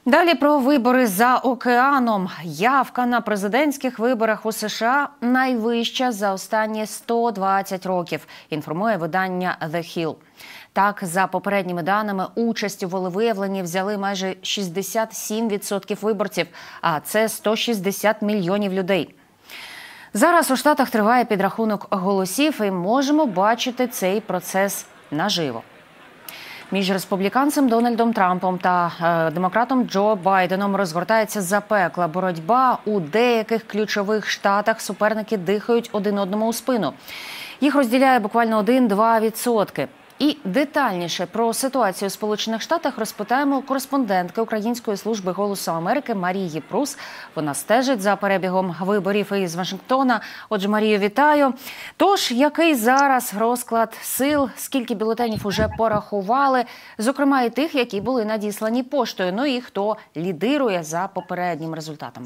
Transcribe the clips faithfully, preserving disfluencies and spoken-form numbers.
Далі про вибори за океаном. Явка на президентських виборах у США найвища за останні сто двадцять років, інформує видання The Hill. Так, за попередніми даними, участь у волевиявленні взяли майже шістдесят сім відсотків виборців, а це сто шістдесят мільйонів людей. Зараз у Штатах триває підрахунок голосів і можемо бачити цей процес наживо. Між республіканцем Дональдом Трампом та е, демократом Джо Байденом розгортається запекла боротьба. У деяких ключових штатах суперники дихають один одному у спину. Їх розділяє буквально один-два відсотки. І детальніше про ситуацію у Сполучених Штатах розпитаємо у кореспондентки Української служби «Голосу Америки» Марії Прус. Вона стежить за перебігом виборів із Вашингтона. Отже, Марію, вітаю. Тож, який зараз розклад сил, скільки бюлетенів уже порахували, зокрема і тих, які були надіслані поштою, ну і хто лідирує за попередніми результатами?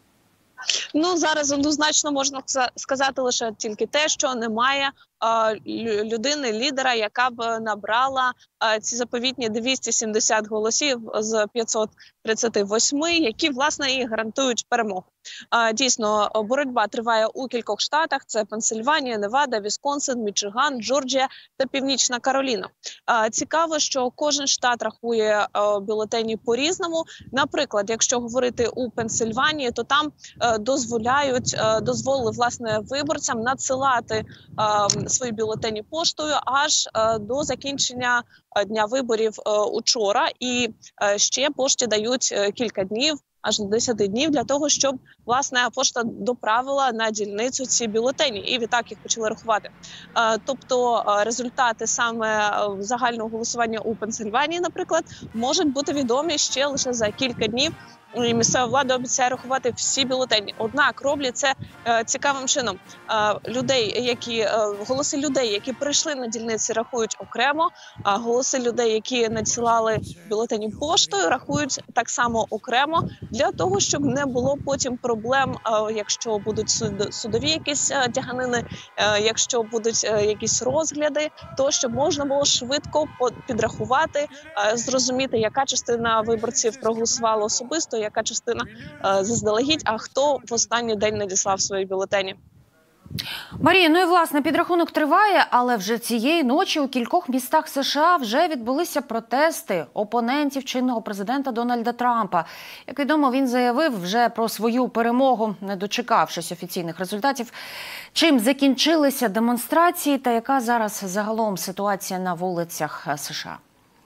Ну, зараз однозначно можна сказати лише тільки те, що немає людини, лідера, яка б набрала ці заповітні двісті сімдесят голосів з п'ятсот тридцяти восьми, які, власне, і гарантують перемогу. Дійсно, боротьба триває у кількох штатах. Це Пенсильванія, Невада, Вісконсин, Мічиган, Джорджія та Північна Кароліна. Цікаво, що кожен штат рахує бюлетені по-різному. Наприклад, якщо говорити у Пенсильванії, то там дозволяють, дозволили, власне, виборцям надсилати свої бюлетені поштою аж до закінчення дня виборів учора. І ще пошті дають кілька днів, аж до десяти днів для того, щоб, власне, пошта доправила на дільницю ці бюлетені. І відтак їх почали рахувати. Тобто результати саме загального голосування у Пенсильванії, наприклад, можуть бути відомі ще лише за кілька днів. І місцева влада обіцяє рахувати всі бюлетені. Однак роблять це е, цікавим чином. Е, людей, які е, голоси людей, які прийшли на дільниці, рахують окремо. А голоси людей, які надсилали бюлетені поштою, рахують так само окремо для того, щоб не було потім проблем, е, якщо будуть суд, судові якісь е, тяганини, е, якщо будуть е, якісь розгляди, то щоб можна було швидко підрахувати, е, зрозуміти, яка частина виборців проголосувала особисто, яка частина е, заздалегідь, а хто в останній день надіслав свої бюлетені. Марія, ну і власне підрахунок триває, але вже цієї ночі у кількох містах США вже відбулися протести опонентів чинного президента Дональда Трампа. Як відомо, він заявив вже про свою перемогу, не дочекавшись офіційних результатів. Чим закінчилися демонстрації та яка зараз загалом ситуація на вулицях США?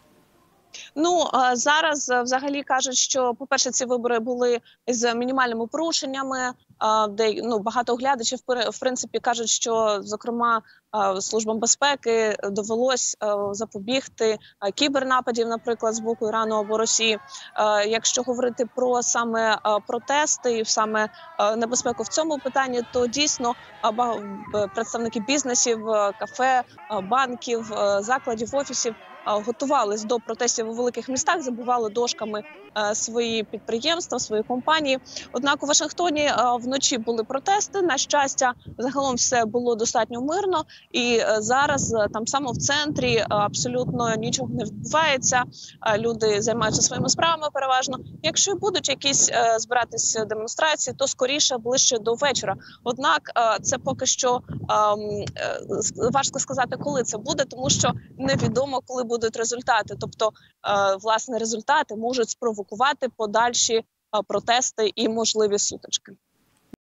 Ну, зараз взагалі кажуть, що, по-перше, ці вибори були з мінімальними порушеннями, де ну, багато оглядачів, в принципі, кажуть, що, зокрема, службам безпеки довелось запобігти кібернападів, наприклад, з боку Ірану або Росії. Якщо говорити про саме протести і саме небезпеку в цьому питанні, то дійсно представники бізнесів, кафе, банків, закладів, офісів готувались до протестів у великих містах, забивали дошками е, свої підприємства, свої компанії. Однак у Вашингтоні е, вночі були протести. На щастя, загалом все було достатньо мирно. І е, зараз е, там само в центрі е, абсолютно нічого не відбувається. Е, люди займаються своїми справами переважно. Якщо будуть якісь е, збиратись демонстрації, то скоріше ближче до вечора. Однак е, це поки що е, е, важко сказати, коли це буде, тому що невідомо, коли буде будуть результати. Тобто, власне, результати можуть спровокувати подальші протести і можливі сутички.